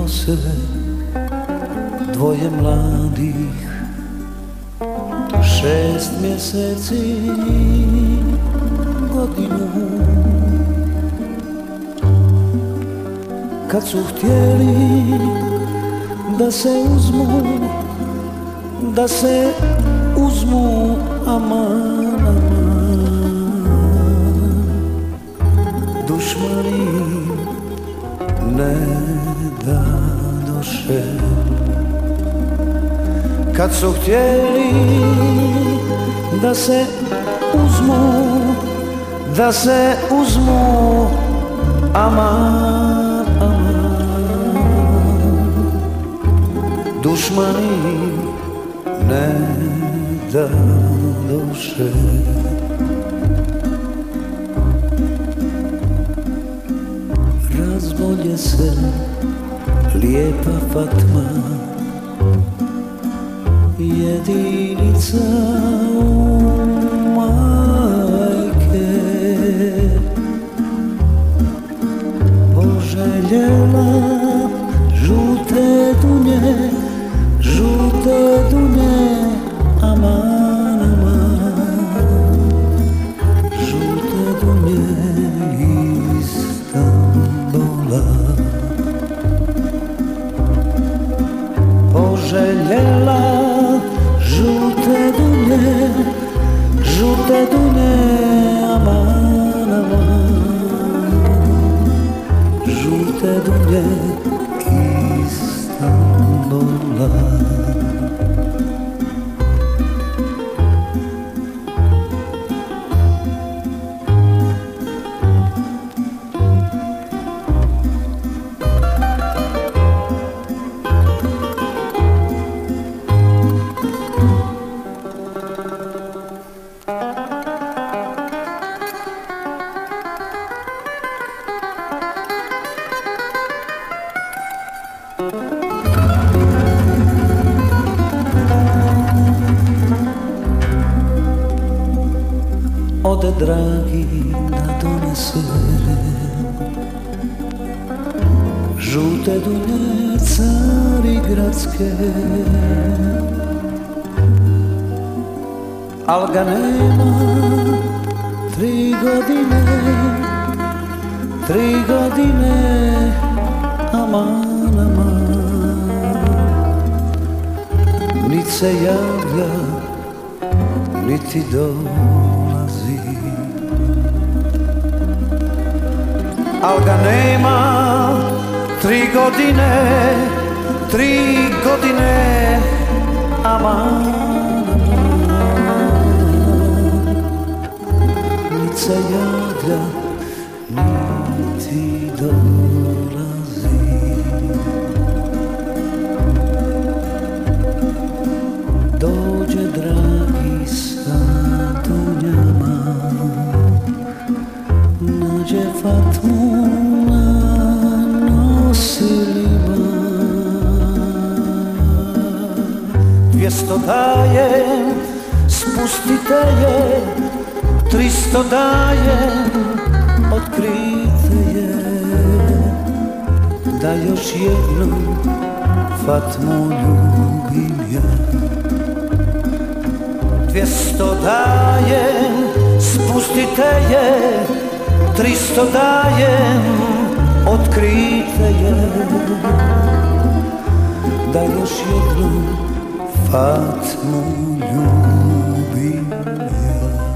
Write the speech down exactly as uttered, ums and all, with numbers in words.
nose dvoje mladih, šest mjeseci godinu. Kad su htjeli da se uzmu, da se uzmu, aman, aman, dušmani ne dadoše. Kad su htjeli da se uzmu, da se uzmu, aman, aman, dušmani ne dadoše. Razbolje se lijepa Fatma, jedinica majke, poželjela žute dunje, žute dunje, aman, aman, žute dunje Istanbula. Poželjela žute dunje, žute dunje, aman, aman, žute dunje Istanbula. Ode dragi da donese žute dunje Carigradske, al ga nema tri godine, tri godine, aman, aman, niti se javlja, niti dolazi. Al ga nema tri godine, tri godine, aman, aman, niti se javlja, niti dolazi. Dođe dragi sa dunjama, nađe Fatmu na nosilima. Dvjesto dajem, spustite je, tristo dajem, otkrite je, da još jednu Fatmu ljubim ja. Dvjesto dajem, spustite je, tristo dajem, otkrite je, da još jednu Fatmu ljubim ja.